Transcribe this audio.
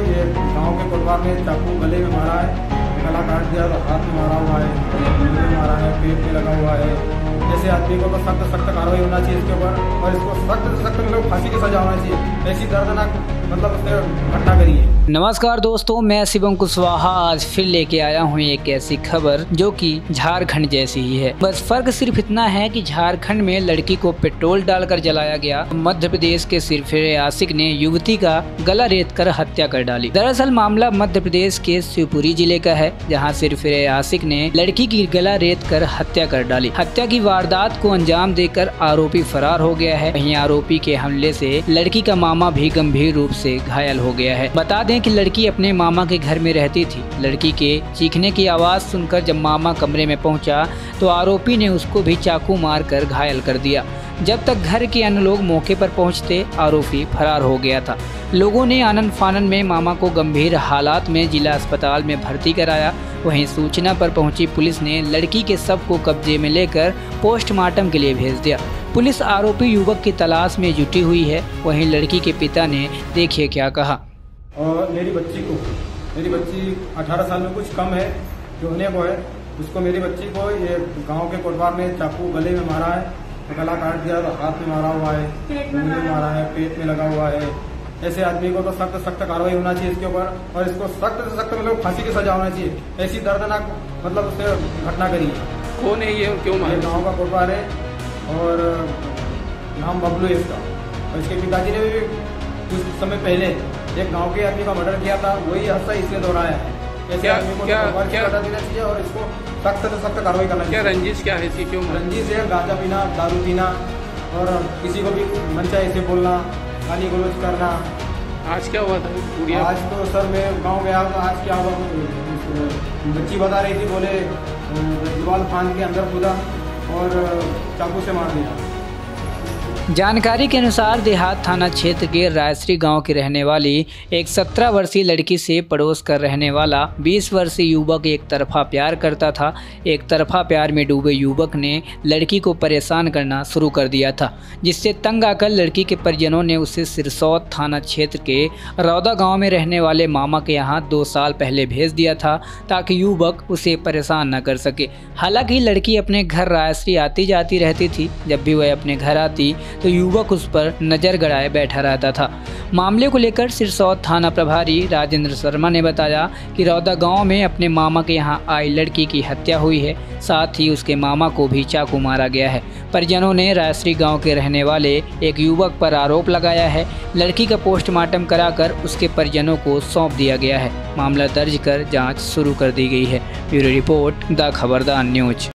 ये गांव के कोटवार में चाकू गले में मारा है, गला काट दिया, तो हाथ में मारा हुआ है, मुंह में मारा है, पेट में लगा हुआ है। ऐसे आदमी को तो सख्त सख्त कार्रवाई होना चाहिए इसके ऊपर, और इसको सख्त से सख्त मतलब फांसी की सजा होना चाहिए। ऐसी दर्दनाक मतलब उसने घटना करी है। नमस्कार दोस्तों, मैं शिवम कुशवाहा आज फिर लेके आया हूँ एक ऐसी खबर जो कि झारखंड जैसी ही है। बस फर्क सिर्फ इतना है कि झारखंड में लड़की को पेट्रोल डालकर जलाया गया, मध्य प्रदेश के सिरफिरे आशिक ने युवती का गला रेत कर हत्या कर डाली। दरअसल मामला मध्य प्रदेश के शिवपुरी जिले का है, जहाँ सिरफिरे आशिक ने लड़की की गला रेत कर हत्या कर डाली। हत्या की वारदात को अंजाम देकर आरोपी फरार हो गया है। वहीं आरोपी के हमले से लड़की का मामा भी गंभीर रूप से घायल हो गया है। बता दें कि लड़की अपने मामा के घर में रहती थी। लड़की के चीखने की आवाज सुनकर जब मामा कमरे में पहुंचा तो आरोपी ने उसको भी चाकू मारकर घायल कर दिया। जब तक घर के अन्य लोग मौके पर पहुंचते आरोपी फरार हो गया था। लोगों ने आनन फानन में मामा को गंभीर हालात में जिला अस्पताल में भर्ती कराया। वहीं सूचना पर पहुंची पुलिस ने लड़की के शव को कब्जे में लेकर पोस्टमार्टम के लिए भेज दिया। पुलिस आरोपी युवक की तलाश में जुटी हुई है। वहीं लड़की के पिता ने देखिए क्या कहा। और मेरी बच्ची 18 साल में कुछ कम है जो होने को है, उसको मेरी बच्ची को ये गांव के कोटवार में चाकू गले में मारा है, गला काट दिया, तो हाथ में मारा हुआ है, मुंह में मारा है, पेट में लगा हुआ है। ऐसे आदमी को तो सख्त सख्त कार्रवाई होना चाहिए इसके ऊपर, और इसको सख्त से सख्त मतलब फांसी की सजा होना चाहिए। ऐसी दर्दनाक मतलब उसने घटना करी है। कौन है ये, क्यों मारा? गाँव का कोटवार है और नाम बबलू है इसका। और इसके पिताजी ने भी कुछ समय पहले एक गांव के आदमी का मर्डर किया था, वही हादसा इसलिए दोहराया है। ऐसे आदमी को सजा देना चाहिए और इसको सख्त से सख्त कार्रवाई करना चाहिए। क्या रंजिश क्या है इसकी, क्यों? रंजिश है गांजा पीना, दारू पीना, और किसी को भी मन चाहे ऐसे बोलना, गाली गलौज करना। आज क्या हुआ था? आज तो सर मैं गाँव गया था। आज क्या हुआ, बच्ची बता रही थी, बोले दीवार फांद के अंदर कूदा और चाकू से मार दिया। जानकारी के अनुसार देहात थाना क्षेत्र के रायश्री गांव की रहने वाली एक 17 वर्षीय लड़की से पड़ोस कर रहने वाला 20 वर्षीय युवक एक तरफा प्यार करता था। एक तरफा प्यार में डूबे युवक ने लड़की को परेशान करना शुरू कर दिया था, जिससे तंग आकर लड़की के परिजनों ने उसे सिरसौत थाना क्षेत्र के रौदा गाँव में रहने वाले मामा के यहाँ 2 साल पहले भेज दिया था, ताकि युवक उसे परेशान न कर सके। हालांकि लड़की अपने घर रायश्री आती जाती रहती थी। जब भी वह अपने घर आती तो युवक उस पर नजर गड़ाए बैठा रहता था। मामले को लेकर सिरसौत थाना प्रभारी राजेंद्र शर्मा ने बताया कि रौदा गांव में अपने मामा के यहां आई लड़की की हत्या हुई है, साथ ही उसके मामा को भी चाकू मारा गया है। परिजनों ने रायश्री गांव के रहने वाले एक युवक पर आरोप लगाया है। लड़की का पोस्टमार्टम कराकर उसके परिजनों को सौंप दिया गया है। मामला दर्ज कर जाँच शुरू कर दी गई है। Bureau report the Khabardar news.